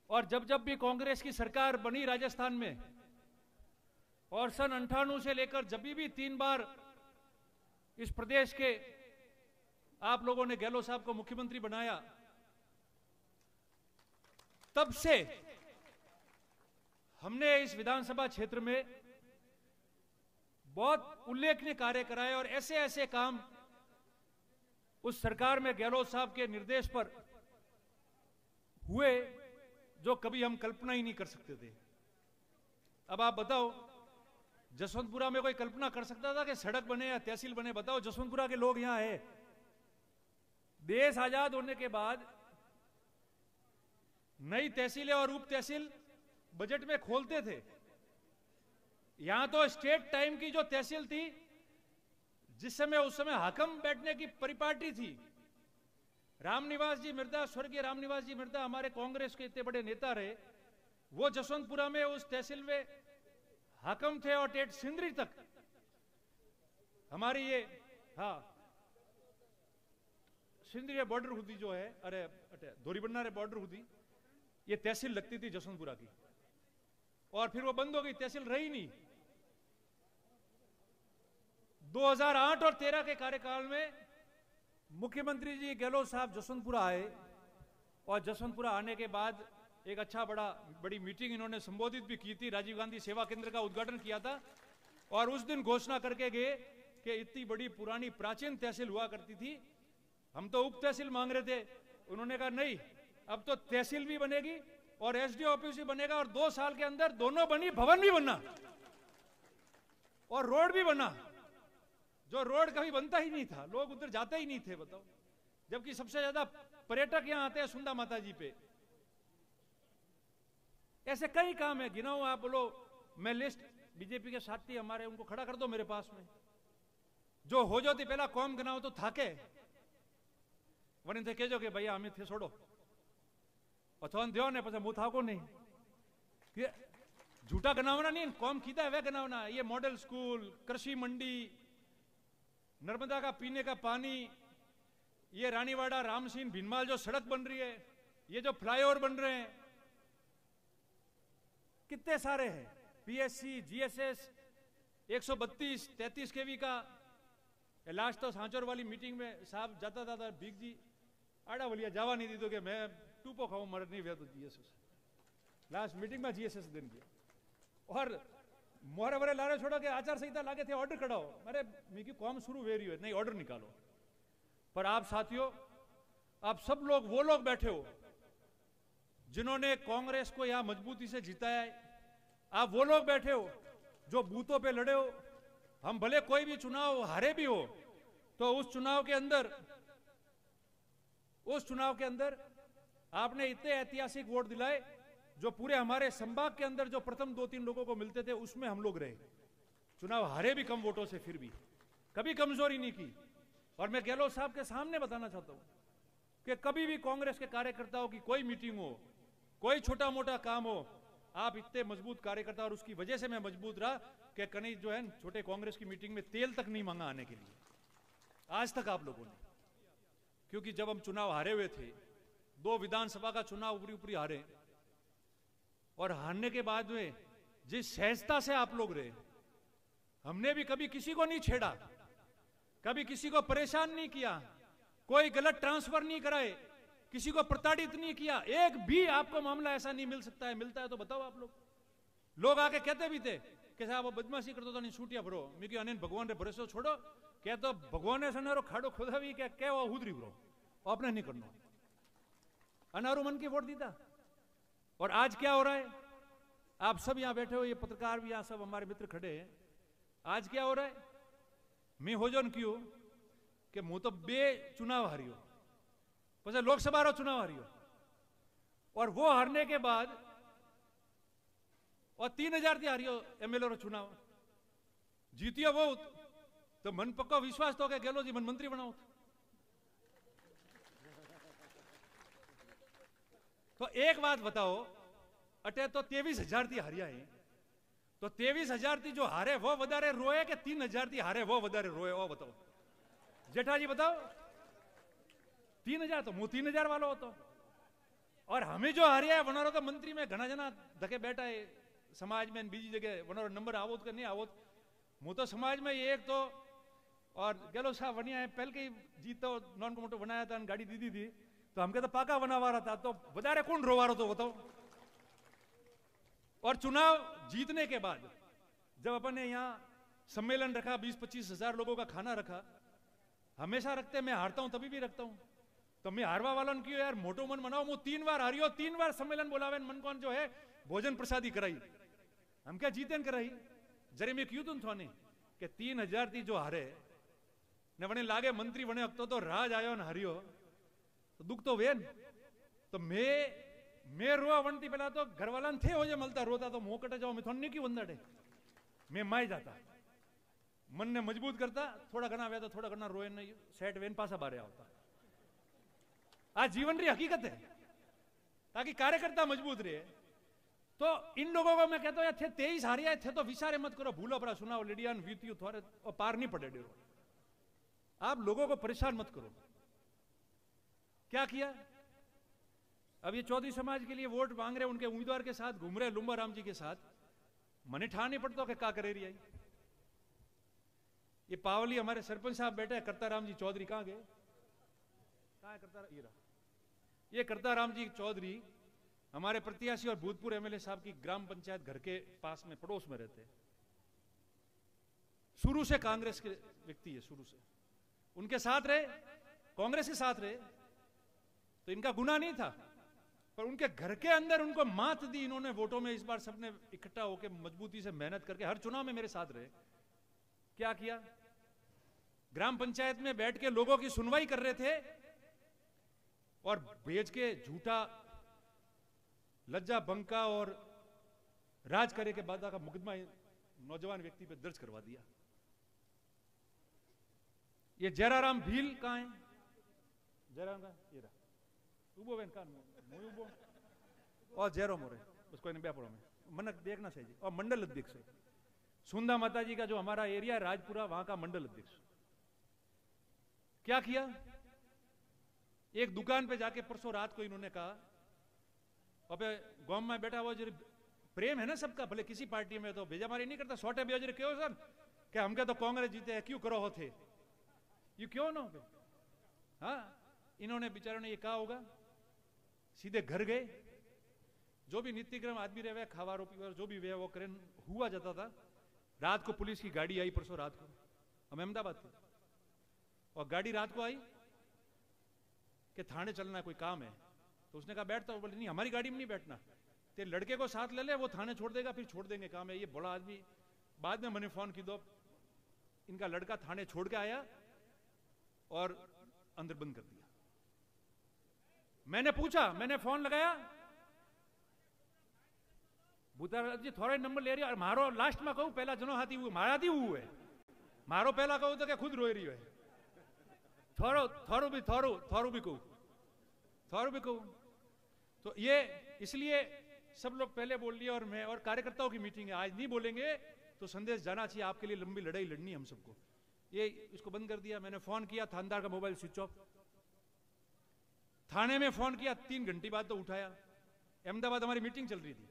और जब जब भी कांग्रेस की सरकार बनी राजस्थान में, और सन 98 से लेकर जब भी 3 बार इस प्रदेश के आप लोगों ने गहलोत साहब को मुख्यमंत्री बनाया, तब से हमने इस विधानसभा क्षेत्र में बहुत उल्लेखनीय कार्य कराए और ऐसे ऐसे काम उस सरकार में गहलोत साहब के निर्देश पर हुए जो कभी हम कल्पना ही नहीं कर सकते थे। अब आप बताओ, जसवंतपुरा में कोई कल्पना कर सकता था कि सड़क बने या तहसील बने? बताओ, जसवंतपुरा के लोग यहां है। देश आजाद होने के बाद नई तहसीलें और उप तहसील बजट में खोलते थे। यहां तो स्टेट टाइम की जो तहसील थी, जिस समय उस समय हाकम बैठने की परिपाटी थी, रामनिवास जी मिर्दा, स्वर्गीय रामनिवास जी मिर्दा हमारे कांग्रेस के इतने बड़े नेता रहे, वो जसवंतपुरा में उस तहसील में हाकम थे और टेट सिंदरी तक हमारी ये, हाँ, सिंदरी बॉर्डर हुदी जो है, अरे धोरीबन्ना बॉर्डर हुदी, ये तहसील लगती थी जसवंतपुरा की, और फिर वो बंद हो गई, तहसील रही नहीं। 2008 और 13 के कार्यकाल में मुख्यमंत्री जी गहलोत साहब जसवंतपुरा आए, और जसवंतपुरा आने के बाद एक अच्छा बड़ी मीटिंग इन्होंने संबोधित भी की थी, राजीव गांधी सेवा केंद्र का उद्घाटन किया था, और उस दिन घोषणा करके गए कि इतनी बड़ी पुरानी प्राचीन तहसील हुआ करती थी, हम तो उप तहसील मांग रहे थे। उन्होंने कहा नहीं, अब तो तहसील भी बनेगी और एसडीओ ऑफिस भी बनेगा, और 2 साल के अंदर दोनों बनी, भवन भी बनना और रोड भी बना, जो रोड कभी बनता ही नहीं था, लोग उधर जाते ही नहीं थे, बताओ, जबकि सबसे ज्यादा पर्यटक यहां आते हैं सुंदा माता जी पे। ऐसे कई काम है, गिनाऊं आप बोलो, मैं लिस्ट बीजेपी के साथी हमारे उनको खड़ा कर दो मेरे पास में, जो हो जाती पहला कौम गिनाओ तो थाके वनी थे कहो कि भैया हमें थे छोड़ो अथवा दो ने पीछे मुंह थाको नहीं, ये झूठा गनावना नहीं, कौम कीता है वह गनावना। ये मॉडल स्कूल, कृषि मंडी, नर्मदा का पीने का पानी, ये रानीवाड़ा रामसिंह भीनमाल जो सड़क बन रही है, ये जो फ्लाईओवर बन रहे हैं, कितने सारे हैं, पीएससी, जीएसएस, 132 33 केवी का। लास्ट तो सांचौर वाली मीटिंग में साहब जाता था भीख जी आड़ा वलिया जावा नहीं दी तो कि मैं टूपो खाऊं मर नहीं वे तो जीएसएस लास्ट मीटिंग में जीएसएस दिन किया, और मोहरे वरे लारे छोड़ो कि आचार संहिता लागे थे ऑर्डर कढ़ाओ, अरे मीकी कॉम शुरू हो रही है, नहीं ऑर्डर निकालो। पर आप साथियों, आप सब लोग वो लोग बैठे हो जिन्होंने कांग्रेस को यहां मजबूती से जिताया है, आप वो लोग बैठे हो जो बूथों पे लड़े हो। हम भले कोई भी चुनाव हारे भी हो तो उस चुनाव के अंदर आपने इतने ऐतिहासिक वोट दिलाए जो पूरे हमारे संभाग के अंदर जो प्रथम 2-3 लोगों को मिलते थे उसमें हम लोग रहे। चुनाव हारे भी कम वोटों से, फिर भी कभी कमजोरी नहीं की। और मैं गहलोत साहब के सामने बताना चाहता हूं कि कभी भी कांग्रेस के कार्यकर्ताओं की कोई मीटिंग हो, कोई छोटा मोटा काम हो, आप इतने मजबूत कार्यकर्ता, और उसकी वजह से मैं मजबूत रहा कि कहीं जो है छोटे कांग्रेस की मीटिंग में तेल तक नहीं मांगा आने के लिए आज तक आप लोगों ने। क्योंकि जब हम चुनाव हारे हुए थे, 2 विधानसभा का चुनाव ऊपरी ऊपरी हारे, और हारने के बाद में जिस सहजता से आप लोग रहे, हमने भी कभी किसी को नहीं छेड़ा, कभी किसी को परेशान नहीं किया, कोई गलत ट्रांसफर नहीं कराए, किसी को प्रताड़ित नहीं किया। एक भी आपको मामला ऐसा नहीं मिल सकता है, मिलता है तो बताओ आप लोग आके कहते भी थे कि साहब वो बदमाशी करते तो नहीं छूटिया भरो, मैं कि अनिल भगवान रे भरोसे छोड़ो, क्या तो भगवान ने सनारो खाड़ो खोदा भी क्या वो हुदरी भरो, आपने नहीं करना, अनारू मन की वोट दीता। और आज क्या हो रहा है, आप सब यहां बैठे हो, ये पत्रकार भी यहां सब हमारे मित्र खड़े हैं, आज क्या हो रहा है, मैं हो जो क्यों कि मुंह तो 2 चुनाव हारियो, પછી લોકસભાનો चुनाव हारियो, और वो हारने के बाद और 3000 थी हारियो एमएलए रो चुनाव, जीतियो वो तो मन पक्को विश्वास तो कि गहलोत जी मन मंत्री बनाओ। तो एक बात बताओ, अटे तो 23,000 थी हारिया है, तो 23,000 थी जो हारे वो वधारे रोए कि 3,000 थी हारे वो वधारे रोए, वो बताओ जेठा जी बताओ। 3,000 तो मुंह 3,000 वालों होतो, और हमें जो हारिया है वनारो तो मंत्री में घना जना धके बैठा है समाज में बीजी जगह वनारो नंबर आवोत के नहीं आवोत मु तो समाज में एक तो और गेलो साहब वनिया है पहले के जीत तो नॉन को मोटो बनाया था गाड़ी दी थी तो हमके तो पाका बनावा रहा था तो बजारे कौन रोवा रहा तो बताओ। और चुनाव जीतने के बाद जब अपन ने यहाँ सम्मेलन रखा 20-25 हजार लोगों का खाना रखा, हमेशा रखते मैं हारता हूं तभी भी रखता हूं तो मैं हारवा वाला क्यों यार मोटो मन मनाओ मु 3 बार हारियो 3 बार सम्मेलन बोलावे मन कौन जो है भोजन प्रसादी कराई हम क्या जीते कराई जरे मैं क्यों तुम थोने कि 3000 थी जो हारे ने वने लागे मंत्री वने अब तो राज आयो न हारियो तो दुख तो वे तो मैं रोआ वनती पहला तो घर वाला थे हो जे मलता रोता तो मुंह कटे जाओ मैं थोड़ी नहीं की वंदड़े मैं माई जाता मन ने मजबूत करता थोड़ा घना वे तो थोड़ा घना रोए नहीं सेट वेन पासा बारे आवता आज जीवन री हकीकत है ताकि कार्यकर्ता मजबूत रहे। तो इन लोगों को मैं कहता हूं थे 23 हारिया थे तो विचारे मत करो भूलो अपना सुनाओ लिडियान वीतियो थोड़े और पार नहीं पड़े डेरो आप लोगों को परेशान मत करो। क्या किया अब ये चौधरी समाज के लिए वोट मांग रहे उनके उम्मीदवार के साथ घूम रहे लुम्बा राम जी के साथ मने ठा नहीं पड़ता कि क्या करे रही आई ये पावली हमारे सरपंच साहब बैठे करता राम जी चौधरी कहां गए कहां है करता ये करता राम जी चौधरी हमारे प्रत्याशी और भूतपूर्व एमएलए साहब की ग्राम पंचायत घर के पास में पड़ोस में रहते शुरू से कांग्रेस के व्यक्ति है शुरू से उनके साथ रहे कांग्रेस के साथ रहे तो इनका गुनाह नहीं था पर उनके घर के अंदर उनको मात दी इन्होंने वोटों में इस बार सबने इकट्ठा होकर मजबूती से मेहनत करके हर चुनाव में मेरे साथ रहे। क्या किया ग्राम पंचायत में बैठ के लोगों की सुनवाई कर रहे थे और भेज के झूठा लज्जा बंका और राज करे के बाद का मुकदमा नौजवान व्यक्ति पे दर्ज करवा दिया। ये जयराम भील कहां है जयराम का ये रहा उबो वेन कान उबो और जयरो मोरे उसको इन व्यापारों में मन देखना चाहिए और मंडल अध्यक्ष है सुंदा माता जी का जो हमारा एरिया राजपुरा वहां का मंडल अध्यक्ष। क्या किया एक दुकान पे जाके परसों रात को इन्होंने कहा अबे गांव में बैठा हुआ जो प्रेम है ना सबका भले किसी पार्टी में तो भेजामारी नहीं करता सोटे बेजरे क्यों सर क्या हमके तो कांग्रेस जीते हैं क्यों करो होते ये क्यों ना हो। हाँ इन्होंने बेचारों ने ये कहा होगा सीधे घर गए जो भी नित्यक्रम आदमी रहे खावा पीवा जो भी वे वो करें हुआ जाता था। रात को पुलिस की गाड़ी आई परसों रात को हम अहमदाबाद थे और गाड़ी रात को आई कि थाने चलना कोई काम है तो उसने कहा बैठता बोले नहीं हमारी गाड़ी में नहीं बैठना ते लड़के को साथ ले ले वो थाने छोड़ देगा फिर छोड़ देंगे काम है। ये बड़ा आदमी बाद में मैंने फोन की दो इनका लड़का थाने छोड़ के आया और अंदर बंद कर दिया। मैंने पूछा मैंने फोन लगाया भूता जी थोड़ा नंबर ले रही है और मारो लास्ट में कहूं पहला जनो हाथी हुआ मारा थी हुआ है मारो पहला कहूं तो क्या खुद रोई रही है थोड़ो भी कहूं थोड़ो भी कहूं तो ये इसलिए सब लोग पहले बोल लिया और मैं और कार्यकर्ताओं की मीटिंग है आज नहीं बोलेंगे तो संदेश जाना चाहिए आपके लिए लंबी लड़ाई लड़नी हम सबको। ये इसको बंद कर दिया। मैंने फोन किया थानेदार का मोबाइल स्विच ऑफ थाने में फोन किया 3 घंटे बाद तो उठाया अहमदाबाद हमारी मीटिंग चल रही थी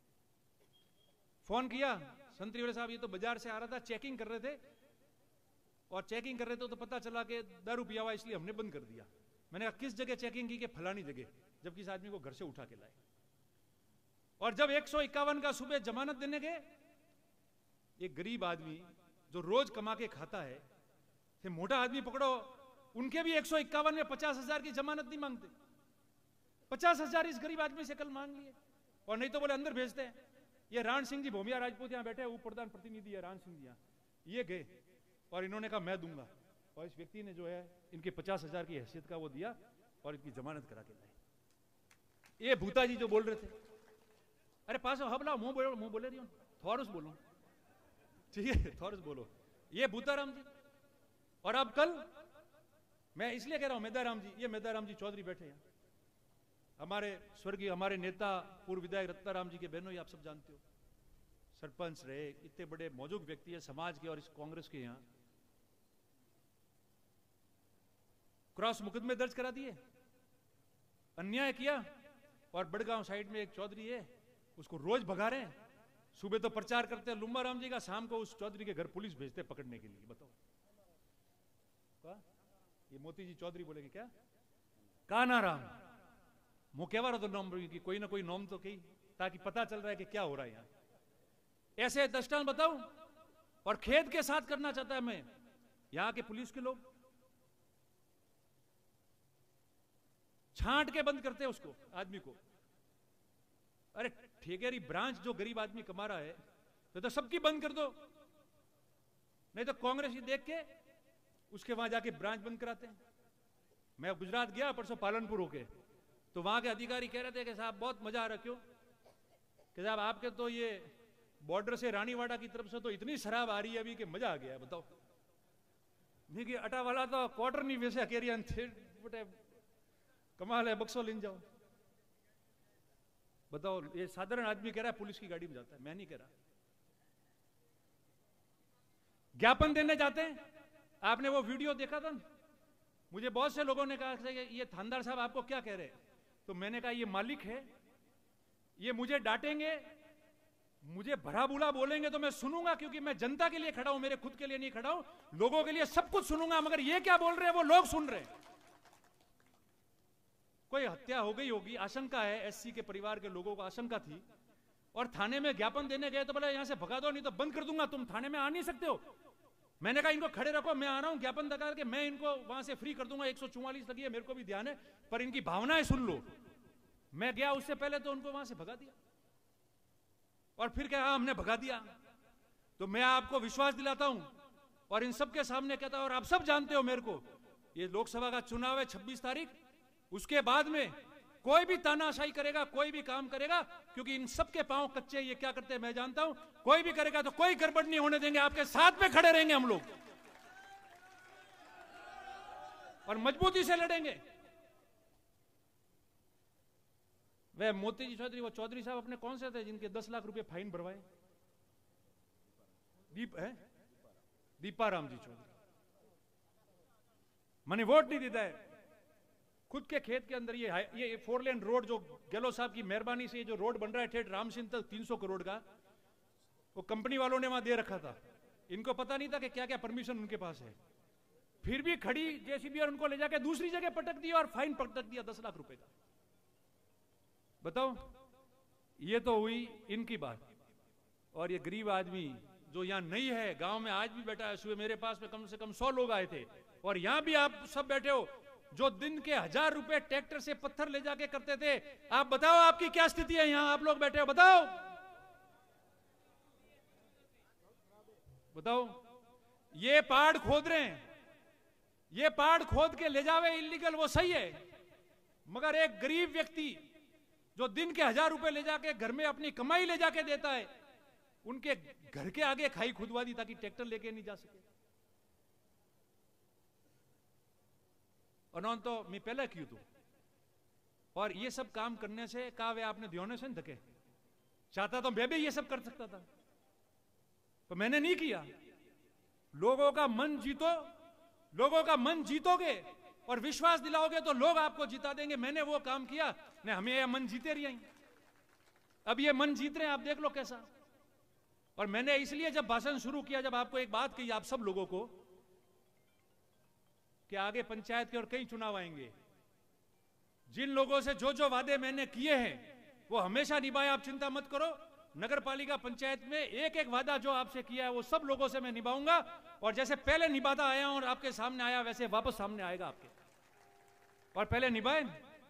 फोन किया संतरी वाले साहब ये तो बाजार से आ रहा था चेकिंग कर रहे थे और चेकिंग कर रहे थे तो पता चला कि दारू पिया हुआ इसलिए हमने बंद कर दिया। मैंने कहा किस जगह चेकिंग की कि फलानी जगह जबकि इस आदमी को घर से उठा के लाए और जब 151 का सुबह जमानत देने गए एक गरीब आदमी जो रोज कमा के खाता है थे मोटा आदमी पकड़ो उनके भी 151 में 50,000 की जमानत नहीं मांगते 50,000 इस गरीब आदमी से कल मांग लिए और नहीं तो बोले अंदर भेजते हैं। ये राण सिंह जी भोमिया राजपूत यहां बैठे उप प्रधान प्रतिनिधि है राण सिंह जी यहां ये गए और इन्होंने कहा मैं दूंगा और इस व्यक्ति ने जो है इनके 50,000 की हैसियत का वो दिया और इनकी जमानत करा के लाए। ये भूता जी जो बोल रहे थे अरे पास हबला मुंह बोले रही हूं थोरस बोलो ठीक है थोरस बोलो ये भूताराम जी। और अब कल मैं इसलिए कह रहा हूं मेदाराम जी ये मेदाराम जी चौधरी बैठे हैं हमारे स्वर्गीय हमारे नेता पूर्व विधायक रत्नाराम जी के बहनों आप सब जानते हो सरपंच रहे इतने बड़े मौजूद व्यक्ति है समाज के और इस कांग्रेस के यहां क्रॉस मुकदमे दर्ज करा दिए अन्याय किया और बड़गांव साइड में एक चौधरी है, उसको रोज भगा रहे हैं। सुबह तो प्रचार करते हैं लुम्बा राम जी का, शाम को उस चौधरी के घर पुलिस भेजते पकड़ने के लिए। बताओ क्या ये मोती जी चौधरी बोलेगे क्या काना राम मु कह रहा तो नाम की कोई ना कोई नाम तो कही, ताकि पता चल रहा है कि क्या हो रहा है यहां। ऐसे दृष्टांत बताऊं, और खेद के साथ करना चाहता है मैं, यहां के पुलिस के लोग छांट के बंद करते हैं उसको, आदमी को। अरे ठेकेरी ब्रांच जो गरीब आदमी कमा रहा है तो सबकी बंद कर दो, नहीं तो कांग्रेस ही देख के उसके वहां जाके ब्रांच बंद कराते हैं। मैं गुजरात गया परसों पालनपुर होके, तो वहां के अधिकारी कह रहे थे कि साहब बहुत मजा आ रहा, क्यों कि साहब आपके तो ये बॉर्डर से रानीवाड़ा की तरफ से तो इतनी शराब आ रही है अभी कि मजा आ गया। बताओ नहीं कि अटा वाला तो क्वार्टर नहीं वैसे अकेरियन थे बटे कमाल है, बक्सो लेन जाओ। बताओ ये साधारण आदमी कह रहा है पुलिस की गाड़ी में जाता है, मैं नहीं कह रहा। ज्ञापन देने जाते हैं, आपने वो वीडियो देखा था, मुझे बहुत से लोगों ने कहा कि ये थानेदार साहब आपको क्या कह रहे हैं, तो मैंने कहा ये मालिक है, ये मुझे डांटेंगे, मुझे भरा बुला बोलेंगे तो मैं सुनूंगा, क्योंकि मैं जनता के लिए खड़ा हूं, मेरे खुद के लिए नहीं खड़ा हूं, लोगों के लिए सब कुछ सुनूंगा। मगर ये क्या बोल रहे हैं वो लोग सुन रहे हैं। कोई हत्या हो गई होगी, आशंका है, एससी के परिवार के लोगों को आशंका थी, और थाने में ज्ञापन देने गए तो बोला यहां से भगा दो नहीं तो बंद कर दूंगा, तुम थाने में आ नहीं सकते हो। मैंने कहा इनको खड़े रखो, मैं आ रहा हूं, ज्ञापन दिखा के मैं इनको वहां से फ्री कर दूंगा। 144 लगी है, मेरे को भी ध्यान है, पर इनकी भावनाएं सुन लो। मैं गया उससे पहले तो उनको वहां से भगा दिया, और फिर क्या हमने भगा दिया। तो मैं आपको विश्वास दिलाता हूं और इन सबके सामने कहता हूं, और आप सब जानते हो मेरे को, ये लोकसभा का चुनाव है 26 तारीख, उसके बाद में कोई भी तानाशाही करेगा, कोई भी काम करेगा, क्योंकि इन सबके पांव कच्चे, ये क्या करते हैं मैं जानता हूं, कोई भी करेगा तो कोई गड़बड़ नहीं होने देंगे, आपके साथ में खड़े रहेंगे हम लोग और मजबूती से लड़ेंगे। वह मोती जी चौधरी, वो चौधरी साहब अपने कौन से थे जिनके 10 लाख रुपए फाइन भरवाए? दीपाराम जी चौधरी। मैंने वोट नहीं देता है, खुद के खेत के अंदर ये 4 लेन रोड जो गहलोत साहब की मेहरबानी से ये जो रोड बन रहा है ठेठ राम सिंह तक 300 करोड़ का, वो कंपनी वालों ने वहां दे रखा था। इनको पता नहीं था कि क्या क्या परमिशन उनके पास है, फिर भी खड़ी जेसीबी और उनको ले जाके दूसरी जगह पटक दिया और फाइन पटक दिया 10 लाख रुपए का। बताओ, ये तो हुई इनकी बात। और ये गरीब आदमी जो यहां नहीं है, गांव में आज भी बैठा है, सुबह मेरे पास में कम से कम 100 लोग आए थे, और यहां भी आप सब बैठे हो, जो दिन के 1000 रुपए ट्रैक्टर से पत्थर ले जाके करते थे। आप बताओ आपकी क्या स्थिति है, यहां आप लोग बैठे हो, बताओ बताओ। ये पहाड़ खोद रहे हैं, ये पहाड़ खोद के ले जावे इलीगल, वो सही है, मगर एक गरीब व्यक्ति जो दिन के 1000 रुपए ले जाके घर में अपनी कमाई ले जाके देता है, उनके घर के आगे खाई खुदवा दी ताकि ट्रैक्टर लेके नहीं जा सके। उन्होंने तो मैं पहले क्यों तू, और ये सब काम करने से कहा वे आपने ध्यान से धके, चाहता तो मैं भी ये सब कर सकता था, तो मैंने नहीं किया। लोगों का मन जीतो, लोगों का मन जीतोगे और विश्वास दिलाओगे तो लोग आपको जिता देंगे। मैंने वो काम किया, नहीं हमें ये मन जीते रही, अब ये मन जीत रहे हैं, आप देख लो कैसा। और मैंने इसलिए जब भाषण शुरू किया, जब आपको एक बात कही आप सब लोगों को कि आगे पंचायत के और कई चुनाव आएंगे, जिन लोगों से जो जो वादे मैंने किए हैं वो हमेशा निभाए, आप चिंता मत करो। नगर पालिका पंचायत में एक एक वादा जो आपसे किया है वो सब लोगों से मैं निभाऊंगा, और जैसे पहले निभाता आया हूं और आपके सामने आया वैसे वापस सामने आएगा आपके, और पहले निभाए।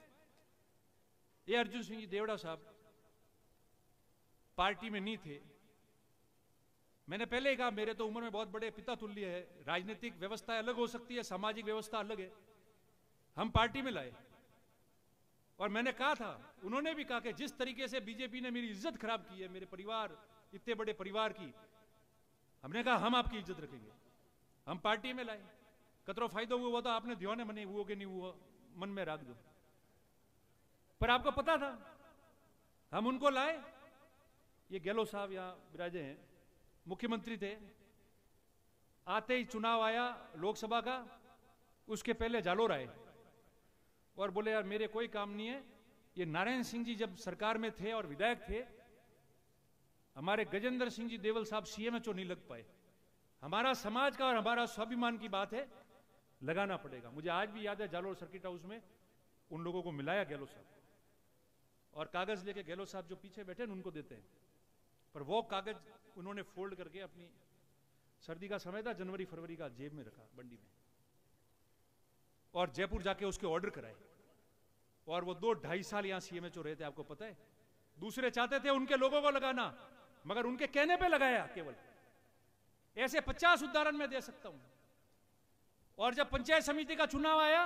ये अर्जुन सिंह जी देवड़ा साहब पार्टी में नहीं थे, मैंने पहले ही कहा मेरे तो उम्र में बहुत बड़े पिता तुल्य है, राजनीतिक व्यवस्था अलग हो सकती है, सामाजिक व्यवस्था अलग है, हम पार्टी में लाए। और मैंने कहा था, उन्होंने भी कहा कि जिस तरीके से बीजेपी ने मेरी इज्जत खराब की है, मेरे परिवार, इतने बड़े परिवार की, हमने कहा हम आपकी इज्जत रखेंगे, हम पार्टी में लाए। कतरो फायदा हुआ तो आपने ध्यान है मने हुआ कि नहीं हुआ, मन में रख दो, पर आपको पता था हम उनको लाए। ये गहलोत साहब यहां विराजे हैं, मुख्यमंत्री थे, आते ही चुनाव आया लोकसभा का, उसके पहले जालोर आए और बोले यार मेरे कोई काम नहीं है, ये नारायण सिंह जी जब सरकार में थे और विधायक थे, हमारे गजेंद्र सिंह जी देवल साहब सीएमएचओ नहीं लग पाए। हमारा समाज का और हमारा स्वाभिमान की बात है, लगाना पड़ेगा। मुझे आज भी याद है जालोर सर्किट हाउस में उन लोगों को मिलाया गहलोत साहब, और कागज लेके गहलोत साहब जो पीछे बैठे ना उनको देते हैं, पर वो कागज उन्होंने फोल्ड करके अपनी, सर्दी का समय था, जनवरी फरवरी का, जेब में रखा बंडी में, और जयपुर जाके उसके ऑर्डर कराए। और वो 2-2.5 साल यहां सीएमएचओ रहे थे, आपको पता है। दूसरे चाहते थे उनके लोगों को लगाना, मगर उनके कहने पे लगाया केवल। ऐसे 50 उदाहरण मैं दे सकता हूं। और जब पंचायत समिति का चुनाव आया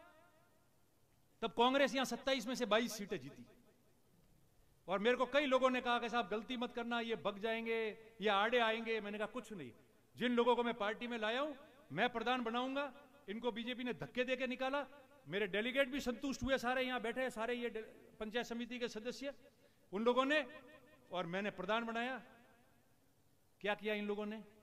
तब कांग्रेस यहां 27 में से 22 सीटें जीती। और मेरे को कई लोगों ने कहा कि साहब गलती मत करना, ये भग जाएंगे, ये आड़े आएंगे। मैंने कहा कुछ नहीं, जिन लोगों को मैं पार्टी में लाया हूं मैं प्रधान बनाऊंगा। इनको बीजेपी ने धक्के देके निकाला, मेरे डेलीगेट भी संतुष्ट हुए, सारे यहां बैठे सारे ये पंचायत समिति के सदस्य, उन लोगों ने, और मैंने प्रधान बनाया। क्या किया इन लोगों ने,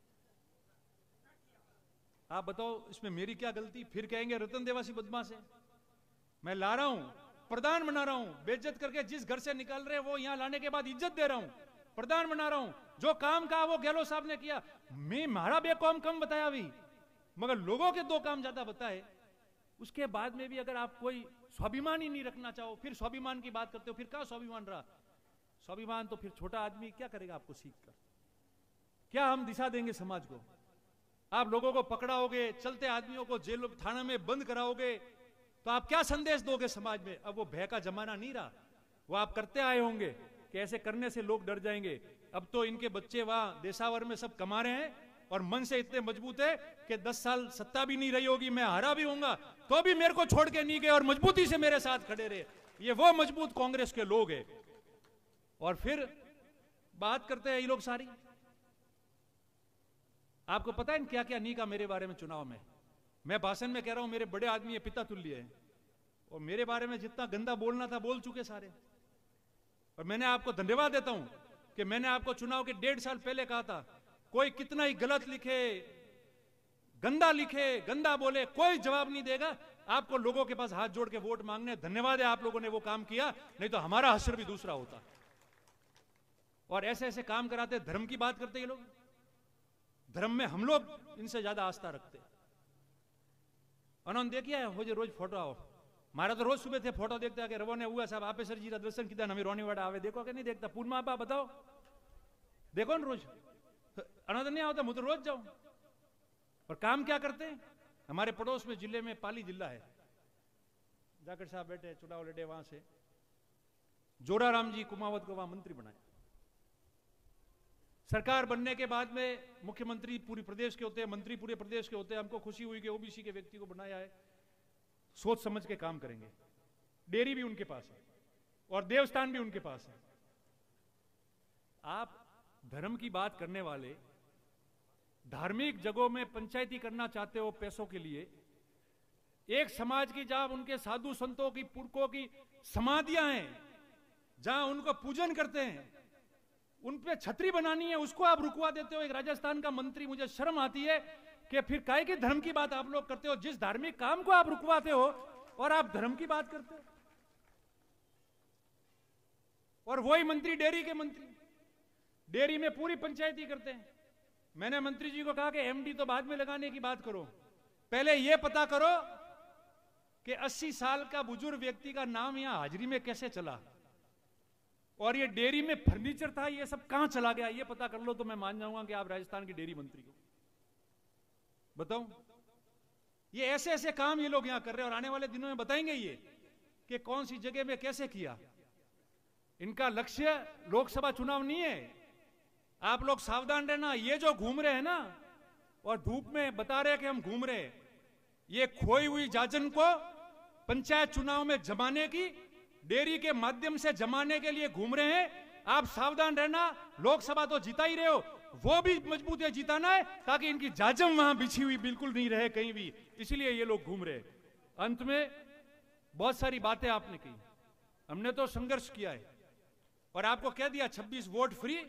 आप बताओ, इसमें मेरी क्या गलती? फिर कहेंगे रतन देवासी बदमाश है। मैं ला रहा हूं, प्रधान बना रहा हूं, बेइज्जत करके जिस घर से निकाल रहे वो यहां लाने के बाद इज्जत दे रहा हूं, प्रधान बना रहा हूं। जो काम कहा वो गहलोत साहब ने किया। मैं मारा बेकॉम कम बताया अभी, मगर लोगों के 2 काम ज्यादा बताए। उसके बाद में भी अगर आप कोई स्वाभिमान ही नहीं रखना चाहो, फिर स्वाभिमान की बात करते हो, फिर क्या स्वाभिमान रहा? स्वाभिमान तो फिर छोटा आदमी क्या करेगा आपको सीख कर? क्या हम दिशा देंगे समाज को? आप लोगों को पकड़ाओगे, चलते आदमियों को जेल थाना में बंद कराओगे, तो आप क्या संदेश दोगे समाज में? अब वो भय का जमाना नहीं रहा, वो आप करते आए होंगे कि ऐसे करने से लोग डर जाएंगे। अब तो इनके बच्चे वहां देशावर में सब कमा रहे हैं और मन से इतने मजबूत है कि 10 साल सत्ता भी नहीं रही होगी, मैं हारा भी होऊंगा तो भी मेरे को छोड़ के नहीं गए और मजबूती से मेरे साथ खड़े रहे। ये वो मजबूत कांग्रेस के लोग हैं। और फिर बात करते हैं ये लोग सारी, आपको पता है क्या क्या नहीं कहा मेरे बारे में चुनाव में? मैं भाषण में कह रहा हूं मेरे बड़े आदमी है, पिता तुल्य है, और मेरे बारे में जितना गंदा बोलना था बोल चुके सारे। और मैंने आपको धन्यवाद देता हूं कि मैंने आपको चुनाव के 1.5 साल पहले कहा था, कोई कितना ही गलत लिखे, गंदा बोले, कोई जवाब नहीं देगा। आपको लोगों के पास हाथ जोड़ के वोट मांगने, धन्यवाद है आप लोगों ने वो काम किया, नहीं तो हमारा हश्र भी दूसरा होता। और ऐसे ऐसे काम कराते, धर्म की बात करते ये लोग। धर्म में हम लोग इनसे ज्यादा आस्था रखते। उन्होंने देखिए हो जो रोज फोटो आओ, मारा तो रोज सुबह थे फोटो देखते आके रवो ने हुआ साहब आपे सर जी दर्शन किया हमें रोनी वाड़ा आवे, देखो कि नहीं देखता? पूर्णिमा आपा बताओ, देखो ना रोज अनंत नहीं आता, मैं तो रोज जाऊं। और काम क्या करते हैं? हमारे पड़ोस में जिले में पाली जिला है, जाकर साहब बैठे चुनाव लड़े, वहां से जोराराम जी कुमावत को वहां मंत्री बनाया। सरकार बनने के बाद में मुख्यमंत्री पूरी प्रदेश के होते हैं, मंत्री पूरे प्रदेश के होते हैं। हमको खुशी हुई कि ओबीसी के व्यक्ति को बनाया है, सोच समझ के काम करेंगे। डेयरी भी उनके पास है और देवस्थान भी उनके पास है। आप धर्म की बात करने वाले धार्मिक जगहों में पंचायती करना चाहते हो पैसों के लिए। एक समाज की जहां उनके साधु संतों की, पुरखों की समाधियां हैं, जहां उनको पूजन करते हैं, उन पे छतरी बनानी है, उसको आप रुकवा देते हो। एक राजस्थान का मंत्री, मुझे शर्म आती है कि फिर काहे के धर्म की बात आप लोग करते हो? जिस धार्मिक काम को आप रुकवाते हो और आप धर्म की बात करते हो। और वही मंत्री डेयरी के मंत्री, डेयरी में पूरी पंचायती करते हैं। मैंने मंत्री जी को कहा कि एमडी तो बाद में लगाने की बात करो, पहले यह पता करो कि 80 साल का बुजुर्ग व्यक्ति का नाम यहां हाजिरी में कैसे चला, और ये डेयरी में फर्नीचर था, ये सब कहां चला गया, ये पता कर लो तो मैं मान जाऊंगा कि आप राजस्थान की डेयरी मंत्री हो। बताऊं, ये ऐसे ऐसे काम ये लोग यहां कर रहे हैं और आने वाले दिनों में बताएंगे ये कि कौन सी जगह में कैसे किया। इनका लक्ष्य लोकसभा चुनाव नहीं है। आप लोग सावधान रहना, ये जो घूम रहे हैं ना और धूप में बता रहे हैं कि हम घूम रहे हैं, ये खोई हुई जाजन को पंचायत चुनाव में जमाने की, डेयरी के माध्यम से जमाने के लिए घूम रहे हैं। आप सावधान रहना, लोकसभा तो जीता ही रहे हो, वो भी मजबूत है जिताना है, ताकि इनकी जाजम वहां बिछी हुई बिल्कुल नहीं रहे कहीं भी, इसलिए ये लोग घूम रहे। अंत में बहुत सारी बातें आपने की, हमने तो संघर्ष किया है और आपको कह दिया 26 वोट फ्री।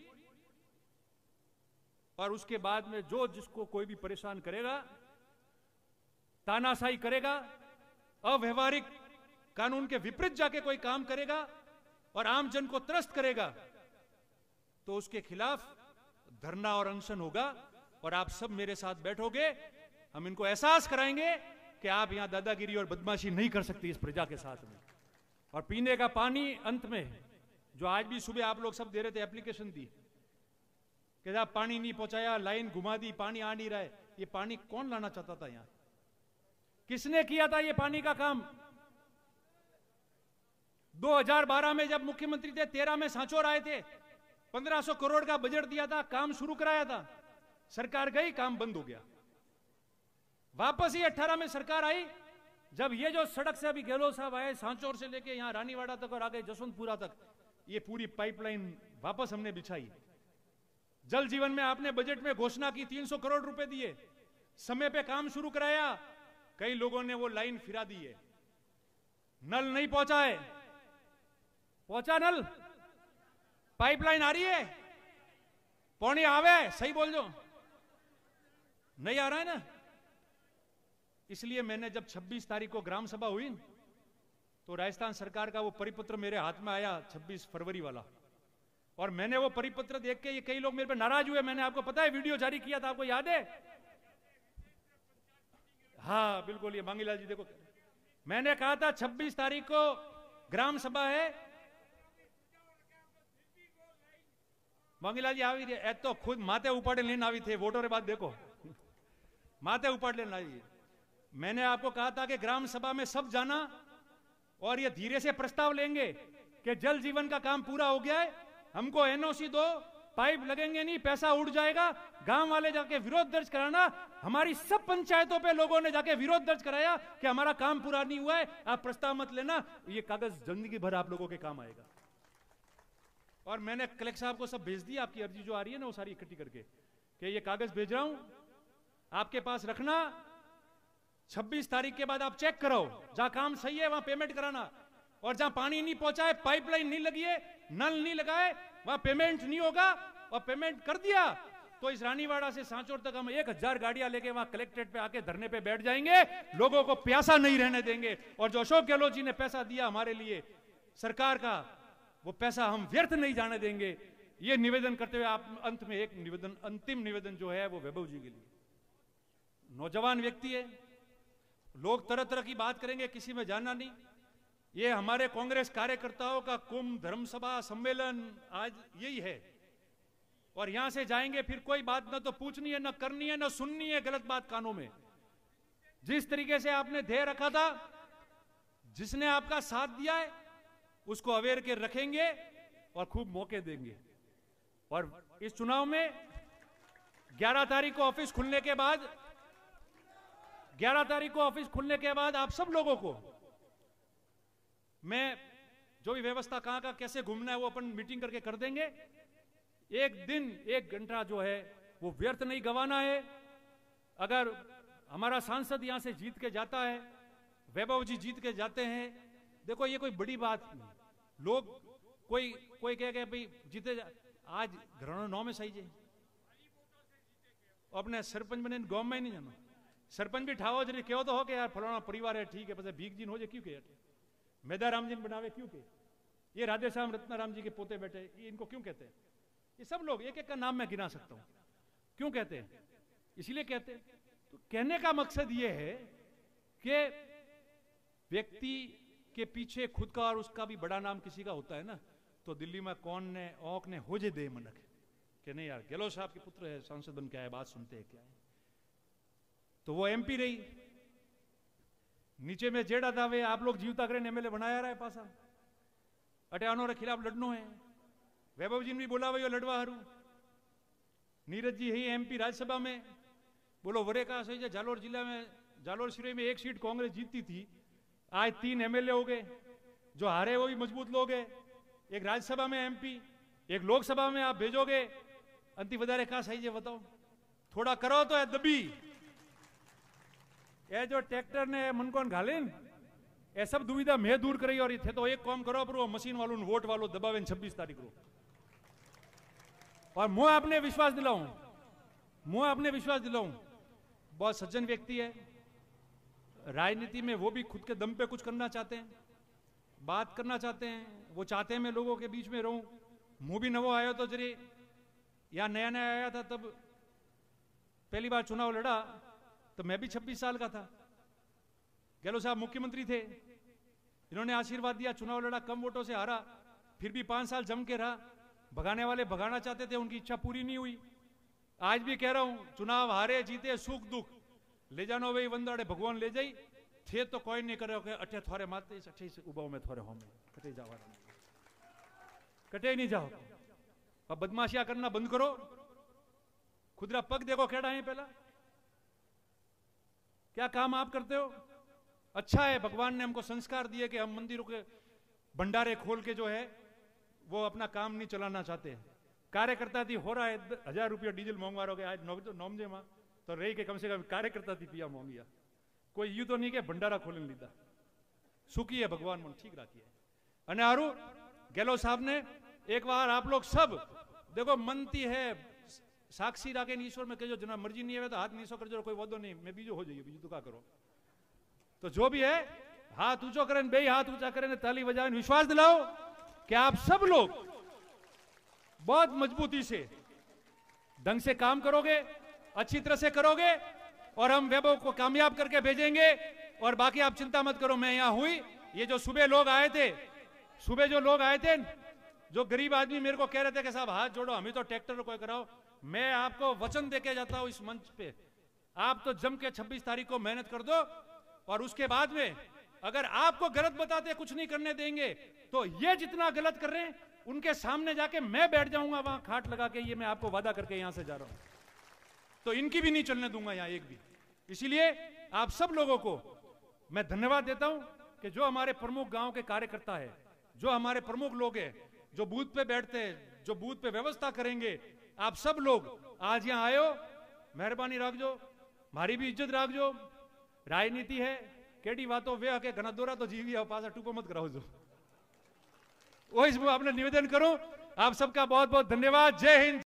और उसके बाद में जो जिसको कोई भी परेशान करेगा, तानाशाही करेगा, अव्यवहारिक कानून के विपरीत जाके कोई काम करेगा और आम जन को त्रस्त करेगा तो उसके खिलाफ धरना और अनशन होगा। और आप सब मेरे साथ बैठोगे, हम इनको एहसास कराएंगे कि आप यहां दादागिरी और बदमाशी नहीं कर सकती इस प्रजा के साथ में। और पीने का पानी अंत में, जो आज भी सुबह आप लोग सब दे रहे थे, एप्लीकेशन दी कि आप पानी नहीं पहुंचाया, लाइन घुमा दी, पानी आ नहीं रहा है। ये पानी कौन लाना चाहता था यहां? किसने किया था ये पानी का काम? 2012 में जब मुख्यमंत्री थे, 13 में सांचौर आए थे, 1500 करोड़ का बजट दिया था, काम शुरू कराया था, सरकार गई, काम बंद हो गया। वापस ही 18 में सरकार आई, जब ये जो सड़क से अभी गहलोत साहब आए, सांचौर से लेके यहां रानीवाड़ा तक और आगे जसवंतपुरा तक, ये पूरी पाइपलाइन वापस हमने बिछाई। जल जीवन में आपने बजट में घोषणा की, 300 करोड़ रुपए दिए, समय पे काम शुरू कराया। कई लोगों ने वो लाइन फिरा दी है। नल नहीं पहुंचा है, पहुंचा नल? पाइपलाइन आ रही है? पौनी आवे, सही बोल दो, नहीं आ रहा है ना। इसलिए मैंने जब 26 तारीख को ग्राम सभा हुई तो राजस्थान सरकार का वो परिपत्र मेरे हाथ में आया 26 फरवरी वाला, और मैंने वो परिपत्र देख के, ये कई लोग मेरे पे नाराज हुए, मैंने आपको पता है वीडियो जारी किया था, आपको याद है? हाँ बिल्कुल, ये मांगीलाल जी देखो, मैंने कहा था 26 तारीख को ग्राम सभा है। मांगीलाल जी આવી थे तो खुद माथे उपाड़े लेने આવી थे, वोटों के बाद देखो माथे उपाड़ लेना आई। मैंने आपको कहा था कि ग्राम सभा में सब जाना और ये धीरे से प्रस्ताव लेंगे कि जल जीवन का काम पूरा हो गया है, हमको एनओसी दो, पाइप लगेंगे नहीं, पैसा उड़ जाएगा। गांव वाले जाके विरोध दर्ज कराना। हमारी सब पंचायतों पे लोगों ने जाके विरोध दर्ज कराया कि हमारा काम पूरा नहीं हुआ है, आप प्रस्ताव मत लेना, ये कागज जिंदगी भर आप लोगों के काम आएगा। और मैंने कलेक्टर साहब को सब भेज दिया, आपकी अर्जी जो आ रही है ना वो सारी इकट्ठी करके, कि ये कागज भेज रहा हूं, आपके पास रखना, 26 तारीख के बाद आप चेक कराओ, जहां काम सही है वहां पेमेंट कराना, और जहां पानी नहीं पहुंचा है, पाइपलाइन नहीं लगी है, नल नहीं लगाए, वहां पेमेंट नहीं होगा। और पेमेंट कर दिया तो इस रानीवाड़ा से सांचौर तक हम 1000 गाड़ियां लेके वहां कलेक्ट्रेट पे आके धरने पे बैठ जाएंगे, लोगों को प्यासा नहीं रहने देंगे। और जो अशोक गहलोत जी ने पैसा दिया हमारे लिए सरकार का, वो पैसा हम व्यर्थ नहीं जाने देंगे। ये निवेदन करते हुए आप अंत में एक निवेदन, अंतिम निवेदन जो है वो वैभव जी के लिए। नौजवान व्यक्ति है, लोग तरह तरह की बात करेंगे, किसी में जानना नहीं। ये हमारे कांग्रेस कार्यकर्ताओं का कुंभ, धर्मसभा, सम्मेलन आज यही है। और यहां से जाएंगे फिर कोई बात ना तो पूछनी है, ना करनी है, ना सुननी है गलत बात कानों में। जिस तरीके से आपने ध्येय रखा था, जिसने आपका साथ दिया है, उसको अवेयर के रखेंगे और खूब मौके देंगे। और इस चुनाव में 11 तारीख को ऑफिस खुलने के बाद, 11 तारीख को ऑफिस खुलने के बाद आप सब लोगों को मैं जो भी व्यवस्था कहां का कैसे घूमना है वो अपन मीटिंग करके कर देंगे। एक दिन 1 घंटा जो है वो व्यर्थ नहीं गंवाना है। अगर हमारा सांसद यहां से जीत के जाता है, वैभव जी जीत के जाते हैं, देखो ये कोई बड़ी बात नहीं। लोग कोई कह भाई जीते आज घरों 9 में सही जाए, अपने सरपंच बने गांव में नहीं जाना, सरपंच भी ठाओ जी कहो तो हो कि यार फलाना परिवार है ठीक है, पता भीख जी हो जाए क्यों के, मेदाराम जी बनावे क्यों के, ये राधे श्याम रत्नाराम जी के पोते बेटे, ये इनको क्यों कहते हैं? ये सब लोग एक एक का नाम मैं गिना सकता हूं, क्यों कहते हैं? इसलिए कहते हैं। तो कहने का मकसद ये है कि व्यक्ति के पीछे खुद का और उसका भी बड़ा नाम किसी का होता है ना। तो दिल्ली में कौन ने औक ने हो जे दे मनक कि नहीं यार गहलोत साहब के पुत्र है, सांसद बन के आए, बात सुनते हैं क्या है। तो वो एमपी रही, नीचे में जेड़ा था वे आप लोग जीवता करें एमएलए बनाया रहा है पासा, अटे के खिलाफ लड़नो है। वैभव जी ने भी बोला भाई लड़वा हरू। नीरज जी है एमपी राज्यसभा में, बोलो वरे का सही है। जालोर जिला में, जालोर सिरे में 1 सीट कांग्रेस जीतती थी, आज 3 एमएलए हो गए, जो हारे वो भी मजबूत लोग हैं। एक राज्यसभा में एमपी, एक लोकसभा में आप भेजोगे, अंति वधारे का सही है बताओ, थोड़ा करो तो है दबी। ये जो ट्रैक्टर ने मन को घाले ये सब दुविधा मैं दूर करी, और थे तो एक काम करो पर मशीन वालों वोट वालों दबावे 26 तारीख को। और मैं आपने विश्वास दिलाऊं, बहुत सज्जन व्यक्ति है, राजनीति में वो भी खुद के दम पे कुछ करना चाहते हैं, बात करना चाहते हैं, वो चाहते हैं मैं लोगों के बीच में रहूं। मुंह भी नवो आयो तो जरे, या नया नया आया था तब पहली बार चुनाव लड़ा तो मैं भी 26 साल का था। गहलोत साहब मुख्यमंत्री थे, इन्होंने आशीर्वाद दिया, चुनाव लड़ा, कम वोटों से हारा, फिर भी 5 साल जम के रहा। भगाने वाले भगाना चाहते थे, उनकी इच्छा पूरी नहीं हुई। आज भी कह रहा हूं, चुनाव हारे जीते सुख दुख ले जानो वही वंदाड़े भगवान ले जाई थे तो कोई नहीं करे के अठे थोड़े माते अठे से उबाओ में थोड़े होमे कटे जावा कटे नहीं जाओ। अब बदमाशियां करना बंद करो, खुदरा पग देखो केड़ा है पहला, क्या काम आप करते हो। अच्छा है भगवान ने हमको संस्कार दिए कि हम मंदिरों के भंडारे खोल के जो है वो अपना काम नहीं चलाना चाहते। कार्यकर्ता थी हो रहा है 1000 रुपया डीजल मंगवा रहे आज नौमजे में तो रही के कम से कम कार्यकर्ता थी पिया मोंगिया, कोई यू तो नहीं के भंडारा खोलने लीधा। सुखी है भगवान मन ठीक राखी है। अने आरू गहलोत साहब ने एक बार आप लोग सब देखो मनती है साक्षी राखे ईश्वर में कहो जना मर्जी नहीं है तो हाथ नीचो कर कोई वादो नहीं, मैं बीजो हो जाइए बीजू तो क्या करो। तो जो भी है हाथ ऊंचो करें, बे हाथ ऊंचा करें, ताली बजाएं, विश्वास दिलाओ कि आप सब लोग बहुत मजबूती से ढंग से काम करोगे, अच्छी तरह से करोगे और हम वैभव को कामयाब करके भेजेंगे। और बाकी आप चिंता मत करो, मैं यहां हुई, ये जो सुबह लोग आए थे, सुबह जो लोग आए थे जो गरीब आदमी मेरे को कह रहे थे कि साहब हाथ जोड़ो हमें तो ट्रैक्टर कोई कराओ, मैं आपको वचन देके जाता हूं इस मंच पे, आप तो जम के 26 तारीख को मेहनत कर दो और उसके बाद में अगर आपको गलत बताते कुछ नहीं करने देंगे तो ये जितना गलत कर रहे हैं उनके सामने जाके मैं बैठ जाऊंगा वहां खाट लगा के, ये मैं आपको वादा करके यहां से जा रहा हूं, तो इनकी भी नहीं चलने दूंगा यहां एक भी। इसीलिए आप सब लोगों को मैं धन्यवाद देता हूं कि जो हमारे प्रमुख गांव के कार्यकर्ता है, जो हमारे प्रमुख लोग हैं, जो बूथ पे बैठते हैं, जो बूथ पे व्यवस्था करेंगे, आप सब लोग आज यहां आयो, मेहरबानी राखजो, मारी भी इज्जत राखजो। राजनीति है केड़ी बातों वे के घना दौरा तो जीवी पासा टूपो मत कराओ जो वो इसमें आपने निवेदन करो। आप सबका बहुत बहुत धन्यवाद। जय हिंद।